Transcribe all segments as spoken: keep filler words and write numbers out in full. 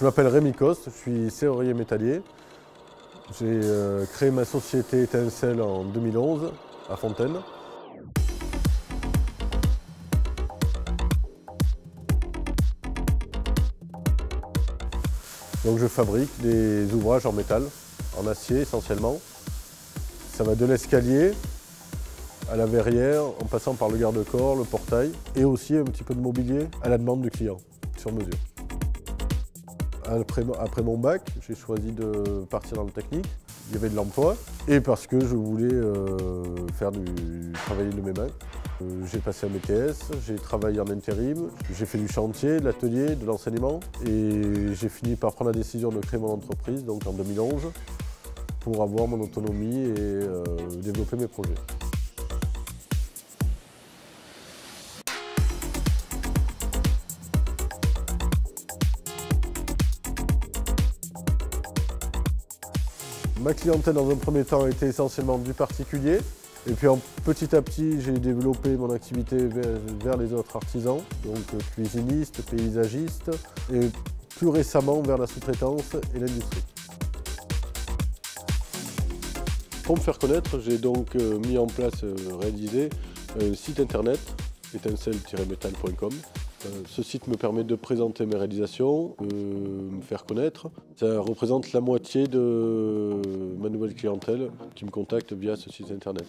Je m'appelle Rémi Coste, je suis serrurier métallier. J'ai euh, créé ma société Étincelle en deux mille onze à Fontaine. Donc je fabrique des ouvrages en métal, en acier essentiellement. Ça va de l'escalier à la verrière, en passant par le garde-corps, le portail et aussi un petit peu de mobilier à la demande du client, sur mesure. Après, après mon bac, j'ai choisi de partir dans le technique. Il y avait de l'emploi et parce que je voulais euh, faire du travailler de mes mains. Euh, j'ai passé un B T S, j'ai travaillé en intérim, j'ai fait du chantier, de l'atelier, de l'enseignement et j'ai fini par prendre la décision de créer mon entreprise donc en deux mille onze pour avoir mon autonomie et euh, développer mes projets. Ma clientèle dans un premier temps a été essentiellement du particulier et puis en, petit à petit j'ai développé mon activité vers, vers les autres artisans, donc cuisinistes, paysagistes et plus récemment vers la sous-traitance et l'industrie. Pour me faire connaître, j'ai donc mis en place, réalisé un site internet étincelle tiret métal point com. Ce site me permet de présenter mes réalisations, de me faire connaître. Ça représente la moitié de ma nouvelle clientèle qui me contacte via ce site internet.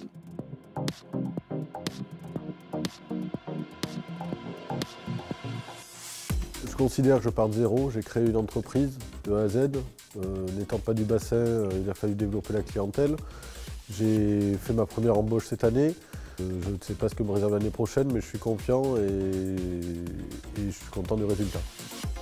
Je considère que je pars de zéro, j'ai créé une entreprise de A à Z. Euh, N'étant pas du bassin, euh, il a fallu développer la clientèle. J'ai fait ma première embauche cette année. Euh, je ne sais pas ce que me réserve l'année prochaine, mais je suis confiant et, et je suis content du résultat.